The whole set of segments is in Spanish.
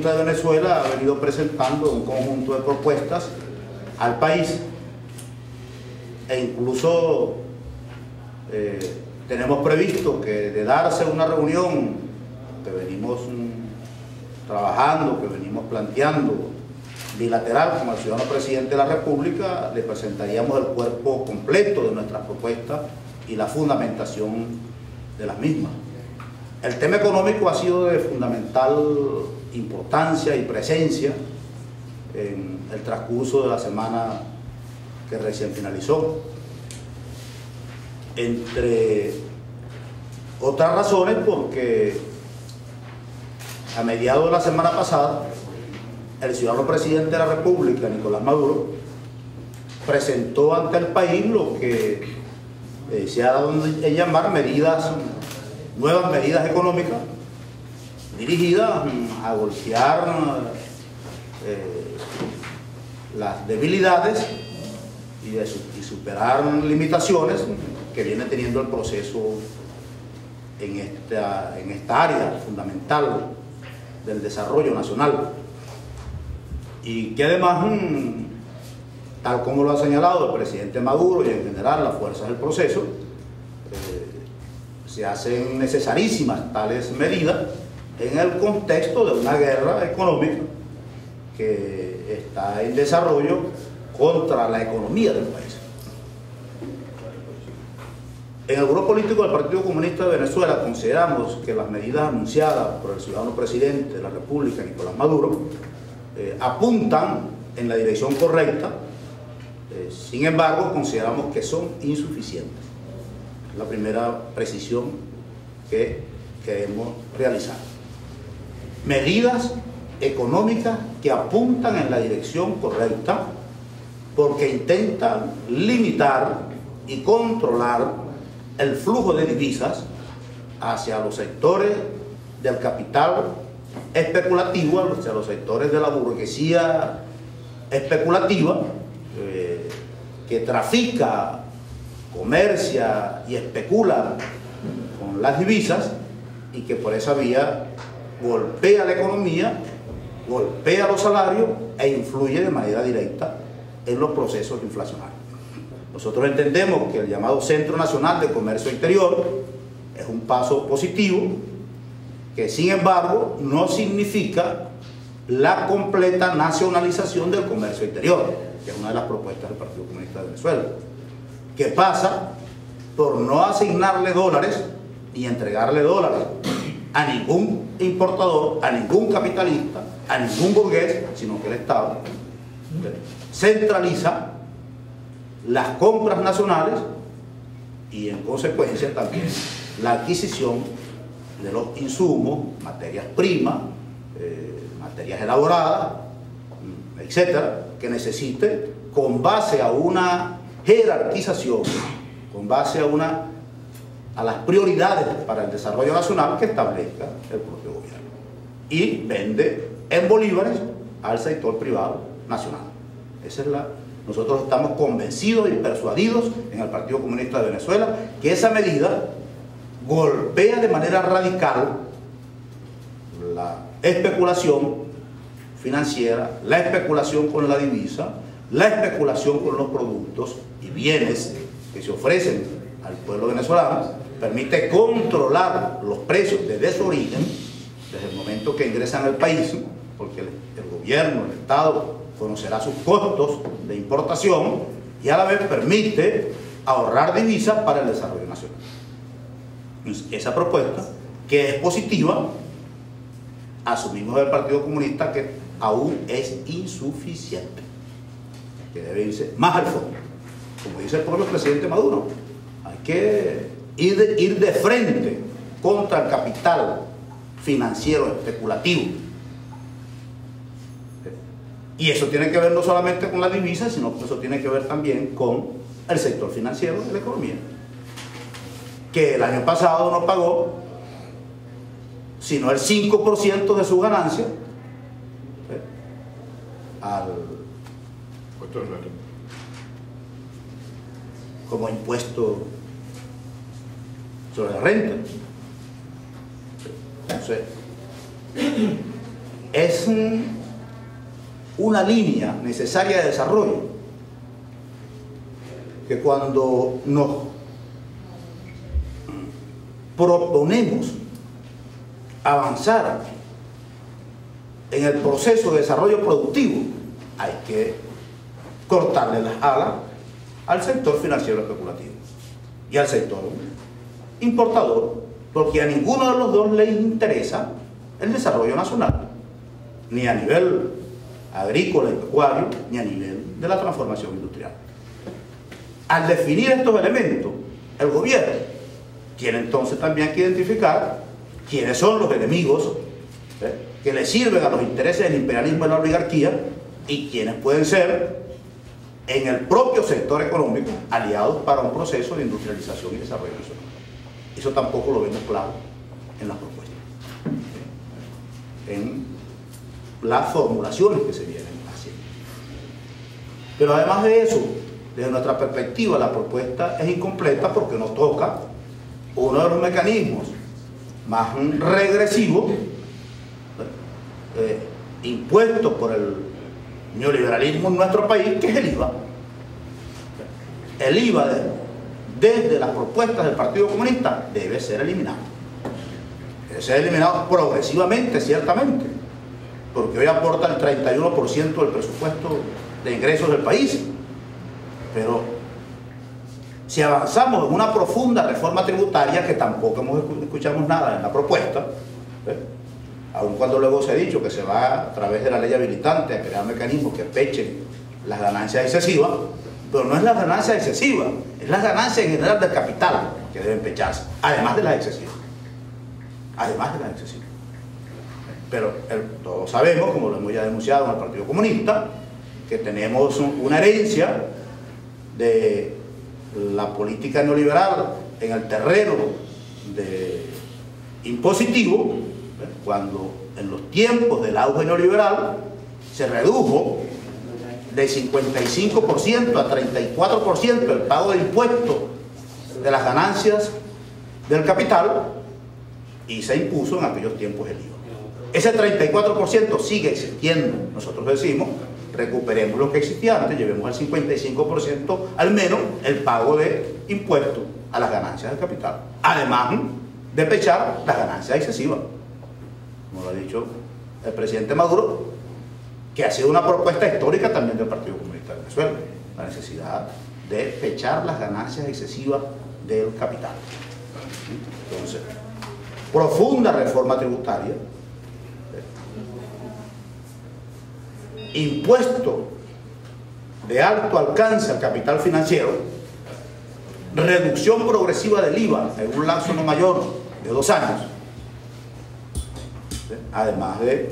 Comunista de Venezuela ha venido presentando un conjunto de propuestas al país, e incluso tenemos previsto que de darse una reunión que venimos trabajando, que venimos planteando bilateral con el ciudadano presidente de la República, le presentaríamos el cuerpo completo de nuestras propuestas y la fundamentación de las mismas. El tema económico ha sido de fundamental importancia y presencia en el transcurso de la semana que recién finalizó. Entre otras razones, porque a mediados de la semana pasada, el ciudadano presidente de la República, Nicolás Maduro, presentó ante el país lo que se ha dado en llamar nuevas medidas económicas dirigidas a golpear las debilidades y superar limitaciones que viene teniendo el proceso en esta área fundamental del desarrollo nacional, y que además, tal como lo ha señalado el presidente Maduro y en general las fuerzas del proceso, se hacen necesarísimas tales medidas en el contexto de una guerra económica que está en desarrollo contra la economía del país. En el grupo político del Partido Comunista de Venezuela consideramos que las medidas anunciadas por el ciudadano presidente de la República, Nicolás Maduro, apuntan en la dirección correcta. Sin embargo, consideramos que son insuficientes. Es la primera precisión que queremos realizar. Medidas económicas que apuntan en la dirección correcta, porque intentan limitar y controlar el flujo de divisas hacia los sectores del capital especulativo, hacia los sectores de la burguesía especulativa, que trafica, comercia y especula con las divisas, y que por esa vía golpea la economía, golpea los salarios e influye de manera directa en los procesos inflacionarios. Nosotros entendemos que el llamado Centro Nacional de Comercio Exterior es un paso positivo, que sin embargo no significa la completa nacionalización del comercio exterior, que es una de las propuestas del Partido Comunista de Venezuela, que pasa por no asignarle dólares ni entregarle dólares a ningún importador, a ningún capitalista, a ningún burgués, sino que el Estado centraliza las compras nacionales y en consecuencia también la adquisición de los insumos, materias primas, materias elaboradas, etcétera, que necesite, con base a una jerarquización, con base a las prioridades para el desarrollo nacional que establezca el propio gobierno, y vende en bolívares al sector privado nacional. Esa es nosotros estamos convencidos y persuadidos en el Partido Comunista de Venezuela que esa medida golpea de manera radical la especulación financiera, la especulación con la divisa, la especulación con los productos y bienes que se ofrecen al pueblo venezolano, permite controlar los precios desde su origen, desde el momento que ingresan al país, porque el gobierno, el Estado, conocerá sus costos de importación, y a la vez permite ahorrar divisas para el desarrollo nacional. Esa propuesta, que es positiva, asumimos del Partido Comunista que aún es insuficiente, que debe irse más al fondo. Como dice el propio presidente Maduro, hay que ir de frente contra el capital financiero especulativo. Y eso tiene que ver no solamente con la divisa, sino que eso tiene que ver también con el sector financiero de la economía, que el año pasado no pagó sino el 5% de su ganancia como impuesto sobre la renta. Entonces, es una línea necesaria de desarrollo que cuando nos proponemos avanzar en el proceso de desarrollo productivo, hay que cortarle las alas al sector financiero especulativo y al sector importador, porque a ninguno de los dos les interesa el desarrollo nacional, ni a nivel agrícola y pecuario, ni a nivel de la transformación industrial. Al definir estos elementos, el gobierno tiene entonces también que identificar quiénes son los enemigos que le sirven a los intereses del imperialismo y la oligarquía, y quienes pueden ser en el propio sector económico aliados para un proceso de industrialización y desarrollo nacional. Eso tampoco lo vemos claro en las propuestas, en las formulaciones que se vienen haciendo. Pero además de eso, desde nuestra perspectiva, la propuesta es incompleta porque nos toca uno de los mecanismos más regresivos impuestos por el neoliberalismo en nuestro país, que es el IVA. El IVA, desde las propuestas del Partido Comunista, debe ser eliminado. Debe ser eliminado progresivamente, ciertamente, porque hoy aporta el 31% del presupuesto de ingresos del país. Pero si avanzamos en una profunda reforma tributaria, que tampoco escuchamos nada en la propuesta, aun cuando luego se ha dicho que se va a través de la ley habilitante a crear mecanismos que pechen las ganancias excesivas, pero no es la ganancia excesiva, es la ganancia en general del capital que deben pecharse, además de las excesivas. Además de las excesivas. Pero todos sabemos, como lo hemos ya denunciado en el Partido Comunista, que tenemos una herencia de la política neoliberal en el terreno de impositivo, cuando en los tiempos del auge neoliberal se redujo de 55% a 34% el pago de impuestos de las ganancias del capital, y se impuso en aquellos tiempos el IVA. Ese 34% sigue existiendo. Nosotros decimos, recuperemos lo que existía antes, llevemos al 55% al menos el pago de impuestos a las ganancias del capital, además de pechar las ganancias excesivas, como lo ha dicho el presidente Maduro, que ha sido una propuesta histórica también del Partido Comunista de Venezuela, la necesidad de pechar las ganancias excesivas del capital. Entonces, profunda reforma tributaria, impuesto de alto alcance al capital financiero, reducción progresiva del IVA en un lapso no mayor de 2 años, además de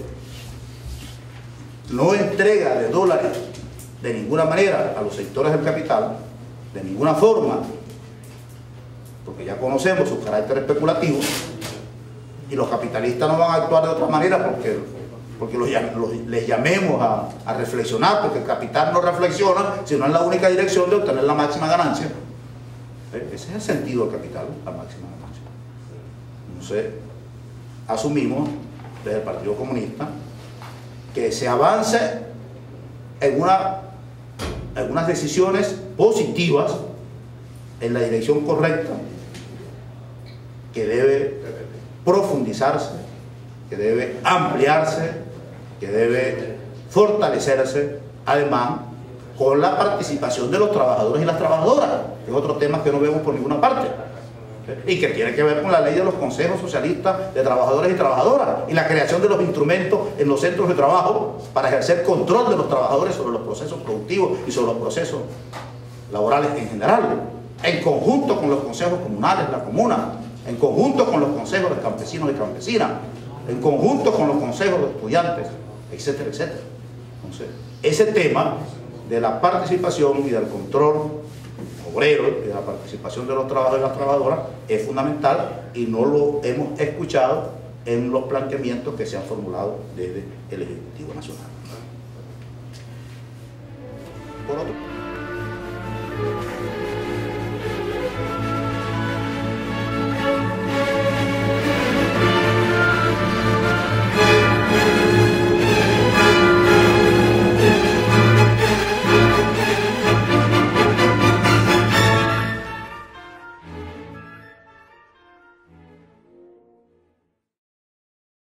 no entrega de dólares de ninguna manera a los sectores del capital, de ninguna forma, porque ya conocemos su carácter especulativo, y los capitalistas no van a actuar de otra manera porque les llamemos a reflexionar, porque el capital no reflexiona, sino en la única dirección de obtener la máxima ganancia. Ese es el sentido del capital, la máxima ganancia. Entonces, asumimos desde el Partido Comunista que se avance en unas decisiones positivas en la dirección correcta, que debe profundizarse, que debe ampliarse, que debe fortalecerse, además con la participación de los trabajadores y las trabajadoras, que es otro tema que no vemos por ninguna parte, y que tiene que ver con la ley de los consejos socialistas de trabajadores y trabajadoras y la creación de los instrumentos en los centros de trabajo para ejercer control de los trabajadores sobre los procesos productivos y sobre los procesos laborales en general, en conjunto con los consejos comunales, la comuna, en conjunto con los consejos de campesinos y campesinas, en conjunto con los consejos de estudiantes, etcétera, etcétera. Entonces, ese tema de la participación y del control obrero y de la participación de los trabajadores y las trabajadoras es fundamental, y no lo hemos escuchado en los planteamientos que se han formulado desde el Ejecutivo Nacional. Por otro